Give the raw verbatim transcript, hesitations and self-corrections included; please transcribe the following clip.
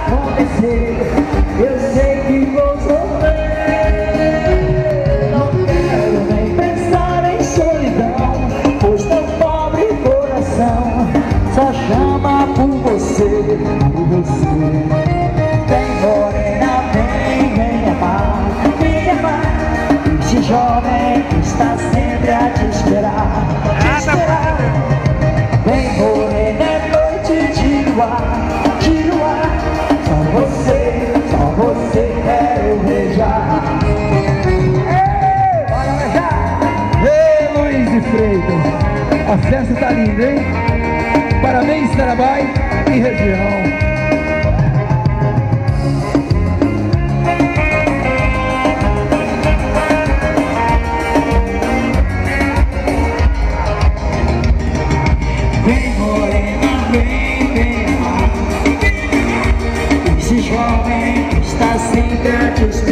acontecer, eu sei que vou sofrer. Não quero nem pensar em solidão, pois teu pobre coração só chama por você, por você. Vem morena, vem, vem amar, vem amar. Esse jovem que está sempre a te esperar, te esperar. Vem morena, é noite de luar, de luar. Só você, só você quero beijar. Ei, bora beijar! Ei, Luiz e Freitas, a festa tá linda, hein? Parabéns, Tarabai e região. Vem morena, vem, vem amar. Esse jovem que está sempre a te esperar.